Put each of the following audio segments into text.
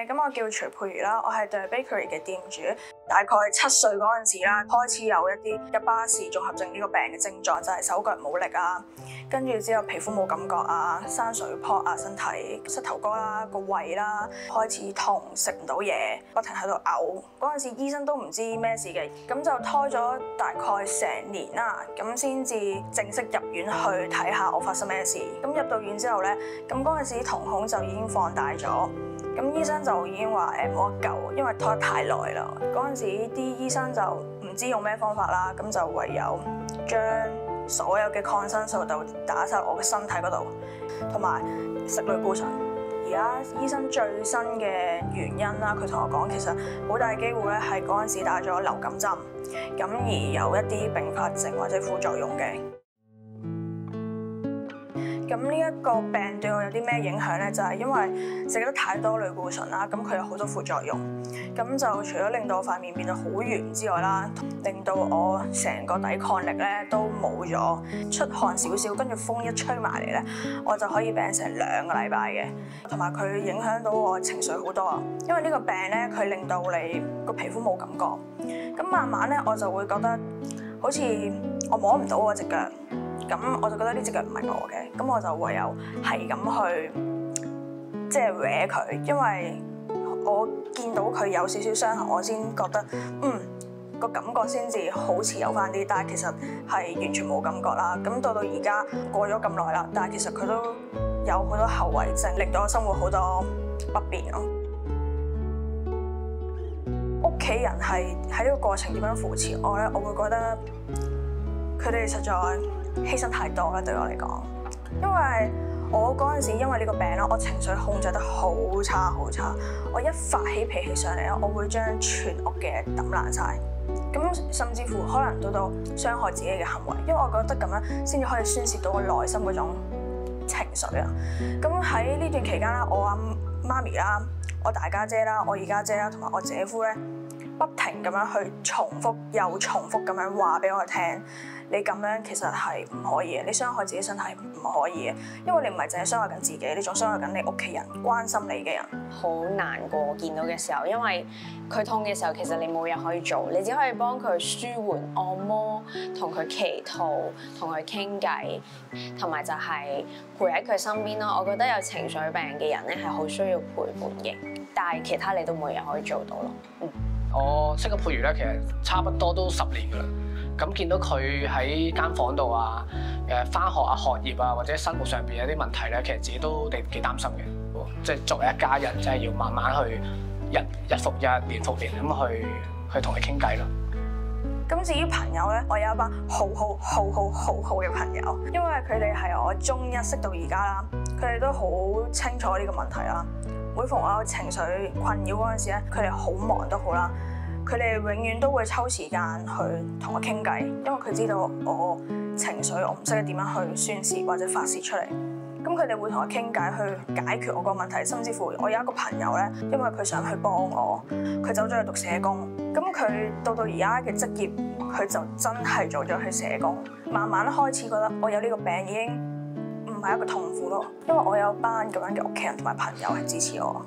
咁我叫徐佩如啦，我係 The Bakery 嘅店主。大概7歲嗰陣時啦，開始有一啲入巴氏綜合症呢個病嘅症狀，就係手腳冇力啊，跟住之後皮膚冇感覺啊，生水泡啊，身體膝頭哥啦、個胃啦開始痛，食唔到嘢，不停喺度嘔。嗰陣時醫生都唔知咩事嘅，咁就拖咗大概成年啦，咁先至正式入院去睇下我發生咩事。咁入到院之後咧，咁嗰陣時瞳孔就已經放大咗。咁醫生就已經話冇得救，因為拖得太耐啦。嗰陣時啲醫生就唔知用咩方法啦，咁就唯有將所有嘅抗生素都打晒我嘅身體嗰度，同埋食類固醇。而家醫生最新嘅原因啦，佢同我講其實好大機會咧係嗰陣時打咗流感針，咁而有一啲併發症或者副作用嘅。咁呢一個病對我有啲咩影響咧？就係因為食得太多類固醇啦，咁佢有好多副作用。咁就除咗令到我塊面變得好圓之外啦，令到我成個抵抗力咧都冇咗，出汗少少，跟住風一吹埋嚟咧，我就可以病成2個禮拜嘅。同埋佢影響到我情緒好多啊，因為呢個病咧佢令到你個皮膚冇感覺。咁慢慢咧我就會覺得好似我摸唔到我隻腳。咁我就覺得呢隻腳唔係我嘅，咁我就唯有係咁去即係搲佢，因為我見到佢有少少傷痕，我先覺得個感覺先至好似有翻啲，但係其實係完全冇感覺啦。咁到而家過咗咁耐啦，但係其實佢都有好多後遺症，令到我生活好多不便咯。屋企人係喺呢個過程點樣扶持我咧？我會覺得佢哋實在犧牲太多啦，對我嚟講，因為我嗰陣時因為呢個病啦，我情緒控制得好差好差，我一發起脾氣上嚟咧，我會將全屋嘅抌爛晒，咁甚至乎可能到傷害自己嘅行為，因為我覺得咁樣先至可以宣泄到我內心嗰種情緒啊。咁喺呢段期間啦，我阿媽咪啦、我大家姐啦、我二家姐啦同埋我姐夫咧，不停咁樣去重複又重複咁樣話俾我聽。你咁樣其實係唔可以嘅，你傷害自己身體唔可以嘅，因為你唔係淨係傷害緊自己，你仲傷害緊你屋企人關心你嘅人。 好難過見到嘅時候，因為佢痛嘅時候，其實你冇嘢可以做，你只可以幫佢舒緩、按摩、同佢祈禱、同佢傾偈，同埋就係陪喺佢身邊咯。我覺得有情緒病嘅人咧係好需要陪伴嘅，但係其他你都冇嘢可以做到咯。 我識咗佩如咧，其實差不多都10年噶啦。咁見到佢喺間房度啊，返學啊、學業啊，或者生活上邊有啲問題咧，其實自己都幾擔心嘅。即係作為一家人，真係要慢慢去日復日、年復年咁去同佢傾偈咯。 咁至於朋友咧，我有一班好嘅朋友，因為佢哋係我中一識到而家啦，佢哋都好清楚呢個問題啦。每逢我有情緒困擾嗰陣時咧，佢哋好忙都好啦。佢哋永遠都會抽時間去同我傾偈，因為佢知道我情緒我唔識得點樣去宣泄或者發泄出嚟。咁佢哋會同我傾偈去解決我個問題，甚至乎我有一個朋友咧，因為佢想去幫我，佢走咗去讀社工。咁佢到而家嘅職業，佢就真係做咗去社工。慢慢開始覺得我有呢個病已經唔係一個痛苦咯，因為我有班咁樣嘅屋企人同埋朋友係支持我。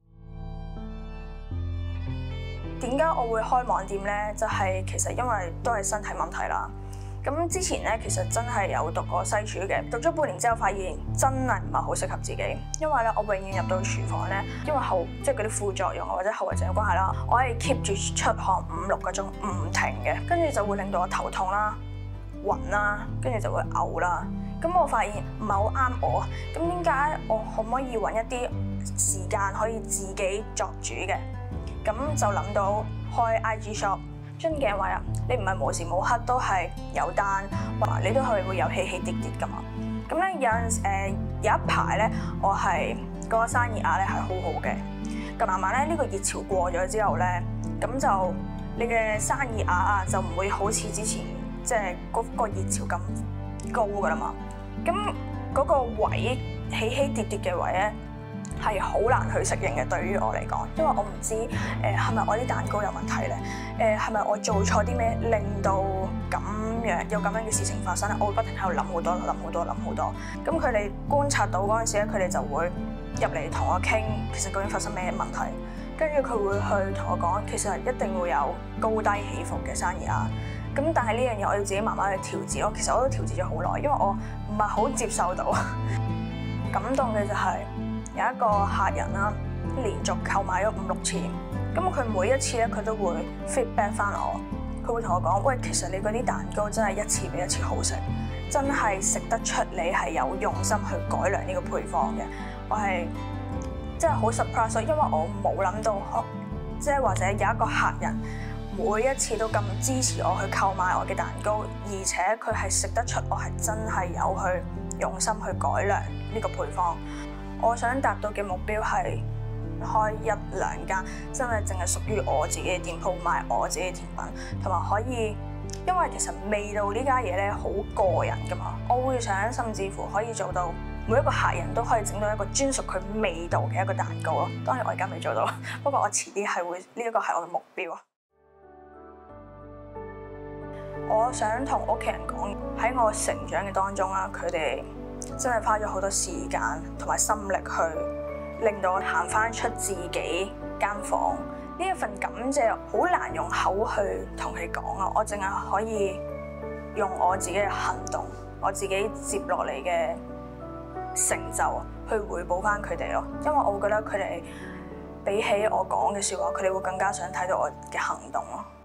點解我會開網店咧？就係其實因為都係身體問題啦。咁之前咧其實真係有讀過西廚嘅，讀咗半年之後發現真係唔係好適合自己。因為咧我永遠入到廚房咧，因為即係嗰啲副作用或者後遺症嘅關係啦，我係 keep 住出汗5-6個鐘唔停嘅，跟住就會令到我頭痛啦、暈啦，跟住就會嘔啦。咁我發現唔係好啱我，咁點解我可唔可以揾一啲時間可以自己作主嘅？咁就諗到開 IG shop， 樽頸位啊！你唔係無時無刻都係有單，你都係會有起起跌跌噶嘛。咁咧有一排咧，我係個生意額咧係好好嘅。咁慢慢咧呢個熱潮過咗之後咧，咁就你嘅生意額啊就唔會好似之前即係嗰個熱潮咁高噶啦嘛。咁嗰個位起起跌跌嘅位咧，係好難去適應嘅，對於我嚟講，因為我唔知係咪我啲蛋糕有問題咧？係咪我做錯啲咩令到咁樣有咁樣嘅事情發生咧？我會不停喺度諗好多。咁佢哋觀察到嗰陣時咧，佢哋就會入嚟同我傾，其實究竟發生咩問題？跟住佢會去同我講，其實一定會有高低起伏嘅生意啊。咁但係呢樣嘢我要自己慢慢去調節咯。其實我都調節咗好耐，因為我唔係好接受到。感動嘅就係有一個客人啦，連續購買咗5-6次，咁佢每一次咧佢都會 feedback 翻我，佢會同我講：喂，其實你嗰啲蛋糕真係一次比一次好食，真係食得出你係有用心去改良呢個配方嘅。我係真係好 surprise，因為我冇諗到，即係或者有一個客人每一次都咁支持我去購買我嘅蛋糕，而且佢係食得出我係真係有去用心去改良呢個配方。我想達到嘅目標係開1-2間真係淨係屬於我自己嘅店鋪，賣我自己嘅甜品，同埋可以，因為其實味道呢家嘢咧好個人㗎嘛，我會想甚至乎可以做到每一個客人都可以整到一個專屬佢味道嘅一個蛋糕咯。當然我而家未做到，不過我遲啲係會，呢一個係我嘅目標啊。我想同屋企人講，喺我成長嘅當中啦，佢哋真係花咗好多時間同埋心力去令到我行翻出自己間房。呢一份感謝好難用口去同佢講啊，我淨係可以用我自己嘅行動，我自己接落嚟嘅成就去回報翻佢哋咯。因為我會覺得佢哋比起我講嘅説話，佢哋會更加想睇到我嘅行動咯。